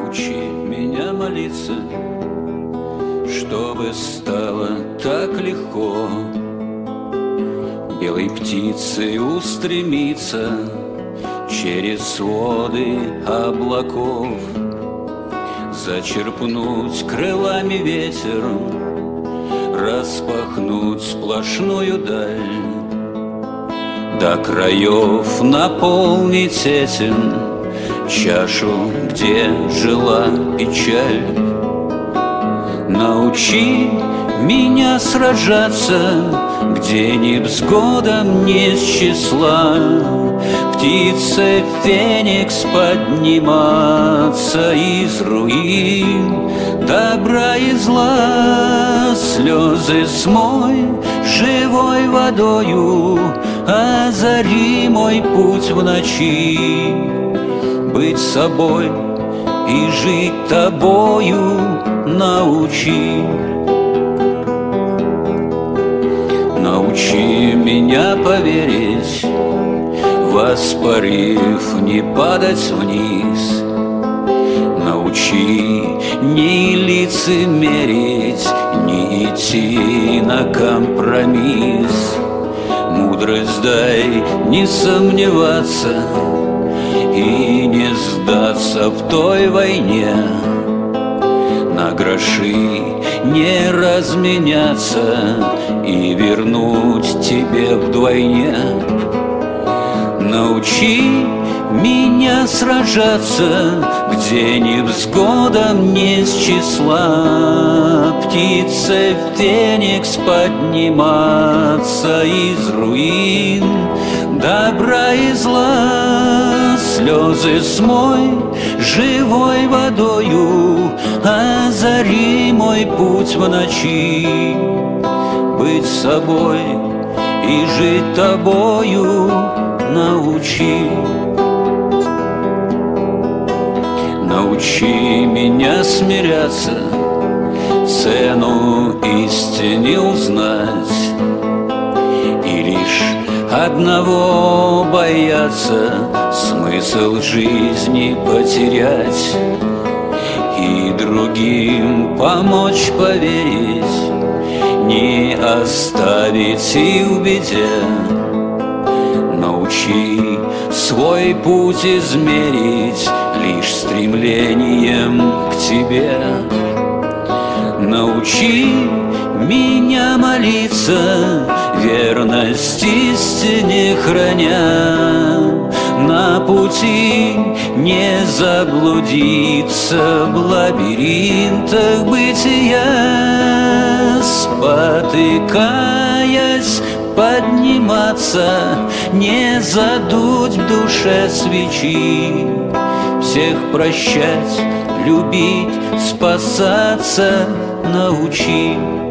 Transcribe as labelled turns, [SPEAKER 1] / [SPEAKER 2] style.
[SPEAKER 1] Научи меня молиться, чтобы стало так легко белой птицей устремиться через своды облаков, зачерпнуть крылами ветер, распахнуть сплошную даль, до краев наполнить этим чашу, где жила печаль. Научи меня сражаться, где невзгодам не с числа, птице феникс подниматься из руин добра и зла. Слезы смой живой водою, озари мой путь в ночи. Быть собой и жить тобою научи. Научи меня поверить, воспарив, не падать вниз. Научи не лицемерить, не идти на компромисс. Мудрость дай не сомневаться и не сдаться в той войне, на гроши не разменяться и вернуть тебе вдвойне. Научи меня сражаться, где невзгодам не с числа, птице феникс подниматься из руин добра и зла. Слезы смой живой водою, озари мой путь в ночи. Быть собой и жить тобою научи. Научи меня смиряться, цену истине узнать, и лишь одного бояться, смысл жизни потерять, и другим помочь поверить, не оставить и в беде. Научи свой путь измерить лишь стремлением к тебе. Научи меня молиться, верность истине храня, на пути не заблудиться в лабиринтах бытия, спотыкаясь подниматься, не задуть в душе свечи. Всех прощать, любить, спасаться научи.